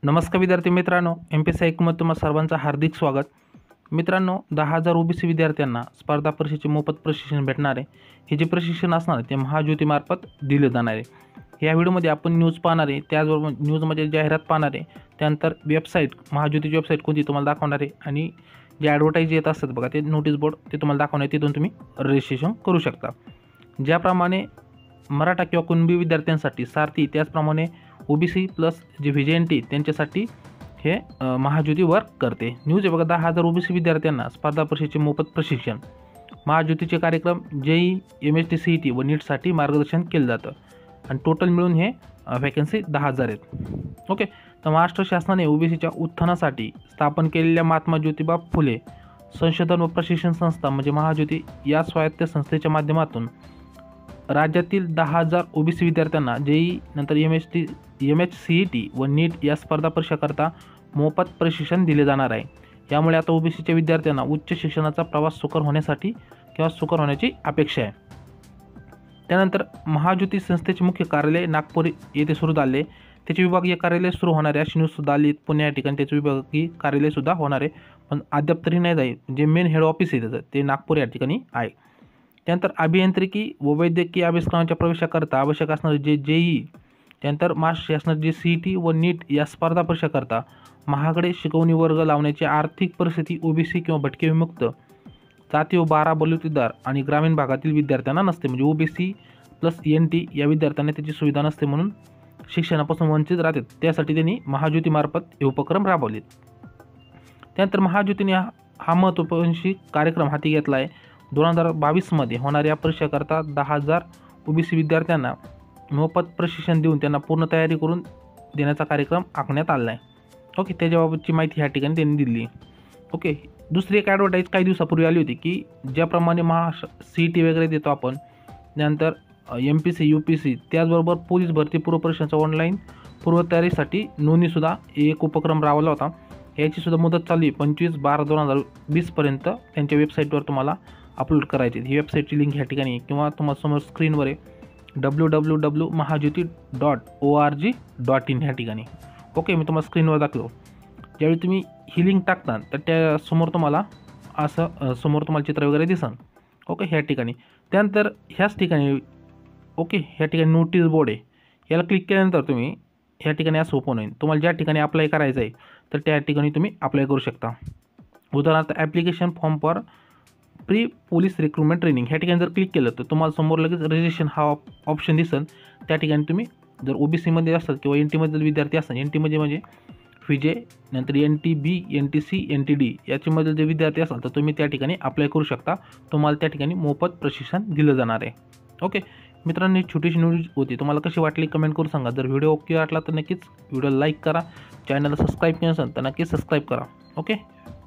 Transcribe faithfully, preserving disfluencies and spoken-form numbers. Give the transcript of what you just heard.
नमस्कार विद्यार्थी मित्रांनो, एम पी एस सी ऐकूमध्ये तुम्हा सर्वांचं हार्दिक स्वागत. मित्रांनो, दहा हजार ओबीसी विद्यार्थ्यांना स्पर्धा परीक्षेचे मोफत प्रशिक्षण भेटणार आहे. हे जे प्रशिक्षण असणार आहे ते महाज्योतीमार्फत दिले जाणार आहे. या व्हिडिओमध्ये आपण न्यूज पाहणार आहे, त्याचबरोबर न्यूजमध्ये जाहिरात पाहणार आहे, त्यानंतर वेबसाईट महाज्योतीची वेबसाईट कोणती तुम्हाला दाखवणार आहे आणि जे ॲडव्हर्टाईज येत असतात बघा ते नोटीस बोर्ड ते तुम्हाला दाखवणार आहे. तिथून तुम्ही रजिस्ट्रेशन करू शकता. ज्याप्रमाणे मराठा किंवा कुणबी विद्यार्थ्यांसाठी सारथी, त्याचप्रमाणे OBC plus J V J N T त्यांच्यासाठी हे महाज्योती वर्क करते. न्यूज आहे बघा, दहा हजार ओबीसी विद्यार्थ्यांना स्पर्धा परीक्षेचे मोफत प्रशिक्षण. महाज्योतीचे कार्यक्रम JEE, M S T, C E T व नीटसाठी मार्गदर्शन केलं जातं आणि टोटल मिळून हे वॅकन्सी दहा हजार आहेत. ओके, तर महाराष्ट्र शासनाने ओबीसीच्या उत्थानासाठी स्थापन केलेल्या महात्मा ज्योतिबा फुले संशोधन व प्रशिक्षण संस्था म्हणजे महाज्योती या स्वायत्त संस्थेच्या माध्यमातून राज्यातील दहा हजार ओबीसी विद्यार्थ्यांना जेई नंतर M S T M H C E T व नीट या स्पर्धा परीक्षाकरता मोफत प्रशिक्षण दिले जाणार आहे. यामुळे आता ओबीसीच्या विद्यार्थ्यांना उच्च शिक्षणाचा प्रवास सुकर होण्यासाठी किंवा सुकर होण्याची अपेक्षा आहे. त्यानंतर महाज्योती संस्थेचे मुख्य कार्यालय नागपूर येथे सुरू झाले. त्याचे विभागीय कार्यालय सुरू होणार आहे. अशी न्यूजसुद्धा आली पुणे या ठिकाणी त्याचे विभागीय कार्यालयसुद्धा होणार आहे, पण अद्याप तरी नाही जाईल. जे मेन हेड ऑफिस आहे त्याचं ते नागपूर या ठिकाणी आहे. त्यानंतर अभियांत्रिकी व वैद्यकीय अभ्यासक्रमांच्या प्रवेशाकरता आवश्यक असणारे जे जेई, त्यानंतर महाराष्ट्र शासनाचे जे सी ई टी व नीट या स्पर्धा परीक्षाकरता महागडे शिकवणी वर्ग लावण्याची आर्थिक परिस्थिती ओबीसी किंवा भटके विमुक्त जाती व बारा बलुतेदार आणि ग्रामीण भागातील विद्यार्थ्यांना नसते. म्हणजे ओबीसी प्लस एन टी या विद्यार्थ्यांना त्याची सुविधा नसते, म्हणून शिक्षणापासून वंचित राहतात. त्यासाठी त्यांनी महाज्योतीमार्फत हे उपक्रम राबवलेत. त्यानंतर महाज्योतीने हा महत्त्वपूर्ण कार्यक्रम हाती घेतला आहे. दोन हजार बावीसमध्ये होणाऱ्या परीक्षेकरता दहा हजार ओबीसी विद्यार्थ्यांना मोफत प्रशिक्षण देऊन त्यांना पूर्ण तयारी करून देण्याचा कार्यक्रम आखण्यात आला आहे. ओके, त्याच्याबाबतची माहिती ह्या ठिकाणी त्यांनी दिली. ओके, दुसरी एक ॲडव्हर्टाईज काही दिवसापूर्वी आली होती की ज्याप्रमाणे महा सी ई टी वगैरे देतो आपण, त्यानंतर M P C, U P C, त्याचबरोबर पोलीस भरती पूर्व परीक्षेच्या ऑनलाईन पूर्वतयारीसाठी नोंदणीसुद्धा एक उपक्रम राबवला होता. याचीसुद्धा मुदत चालू आहे पंचवीस बारा दोन हजार वीसपर्यंत त्यांच्या वेबसाईटवर तुम्हाला अपलोड करायचे. ही वेबसाईटची लिंक ह्या ठिकाणी आहे किंवा तुम्हाला समोर स्क्रीनवर आहे W W W Mahajyoti dot O R G dot in ह्या ठिकाणी. ओके, मी तुम्हाला स्क्रीनवर दाखवतो. ज्यावेळी तुम्ही ही लिंक टाकता तर त्यासमोर तुम्हाला असं समोर तुम्हाला चित्र वगैरे दिसन. ओके, ह्या ठिकाणी त्यानंतर ह्याच ठिकाणी ओके ह्या ठिकाणी नोटीस बोर्ड आहे. याला क्लिक केल्यानंतर तुम्ही ह्या ठिकाणी असं ओपन होईल. तुम्हाला ज्या ठिकाणी अप्लाय करायचं आहे तर त्या ठिकाणी तुम्ही अप्लाय करू शकता. उदाहरणार्थ application form for pre police recruitment training ह्या ठिकाणी जर क्लिक केलं तर तुम्हाला समोर लगेच रजिस्ट्रेशन हा ऑप्शन दिसेल. त्या ठिकाणी तुम्ही जर ओबीसीमध्ये असतात किंवा एन टीमध्ये विद्यार्थी असतात, एन टीमध्ये म्हणजे व्हीजे नंतर N T B, N T C, N T D याच्यामध्ये जे विद्यार्थी असाल तर तुम्ही त्या ठिकाणी अप्लाय करू शकता. तुम्हाला त्या ठिकाणी मोफत प्रशिक्षण दिलं जाणार आहे. ओके मित्रांनो, छोटीशी न्यूज होती. तुम्हाला कशी वाटली कमेंट करून सांगा. जर व्हिडिओ ओके वाटला तर नक्कीच व्हिडिओला लाईक करा. चॅनलला सबस्क्राईब केलं असेल तर नक्कीच सबस्क्राईब करा. ओके.